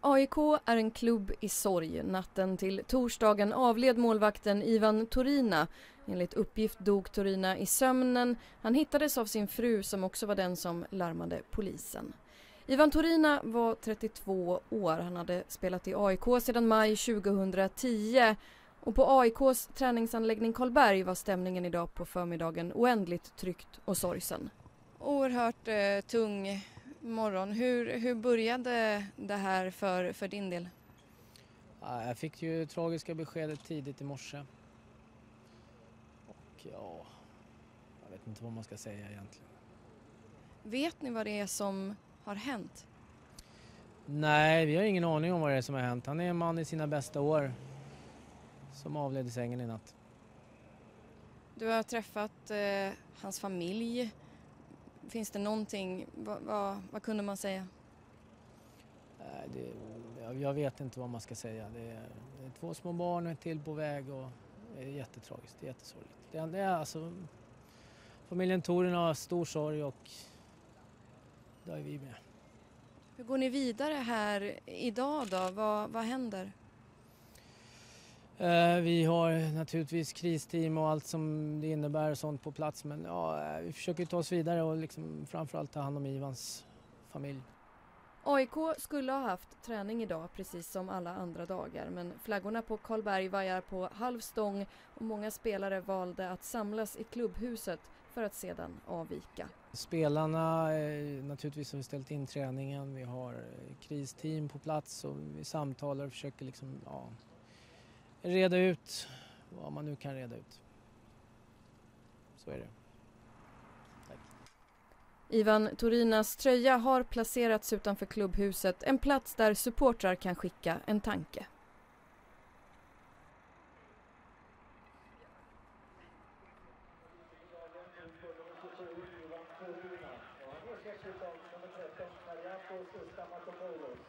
AIK är en klubb i sorg. Natten till torsdagen avled målvakten Ivan Torina. Enligt uppgift dog Torina i sömnen. Han hittades av sin fru som också var den som larmade polisen. Ivan Torina var 32 år. Han hade spelat i AIK sedan maj 2010. Och på AIKs träningsanläggning Karlberg var stämningen idag på förmiddagen oändligt tryckt och sorgsen. Oerhört tung morgon. Hur började det här för din del? Jag fick ju tragiska beskedet tidigt i morse. Och ja, jag vet inte vad man ska säga egentligen. Vet ni vad det är som har hänt? Nej, vi har ingen aning om vad det är som har hänt. Han är en man i sina bästa år som avled i sängen i natt. Du har träffat hans familj. Finns det någonting? Vad kunde man säga? Jag vet inte vad man ska säga. Det är 2 små barn till på väg och det är jättetragiskt, det är jättesorgligt. Det är alltså, familjen Torin har stor sorg och det är vi med. Hur går ni vidare här idag då? Vad händer? Vi har naturligtvis kristeam och allt som det innebär och sånt på plats. Men ja, vi försöker ta oss vidare och liksom framförallt ta hand om Ivans familj. AIK skulle ha haft träning idag precis som alla andra dagar. Men flaggorna på Karlberg vajar på halv stång och många spelare valde att samlas i klubbhuset för att sedan avvika. Spelarna naturligtvis har ställt in träningen. Vi har kristeam på plats och vi samtalar och försöker liksom, reda ut vad man nu kan reda ut. Så är det. Tack. Ivan Torinas tröja har placerats utanför klubbhuset, en plats där supportrar kan skicka en tanke. Ivan Torina. Och han ersätts av nummer 13, Mariapos Stamatopoulos.